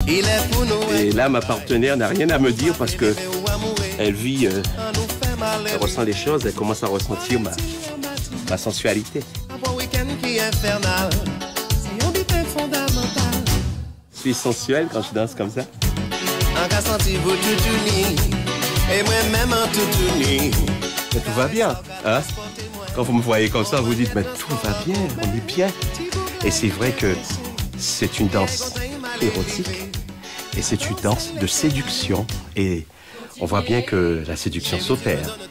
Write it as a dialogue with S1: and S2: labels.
S1: Et là, ma partenaire n'a rien à me dire parce que elle vit, elle ressent les choses, elle commence à ressentir ma sensualité. Je suis sensuel quand je danse comme ça. Mais tout va bien, hein? Quand vous me voyez comme ça, vous dites, mais tout va bien, on est bien. Et c'est vrai que c'est une danse érotique et c'est une danse de séduction. Et on voit bien que la séduction s'opère.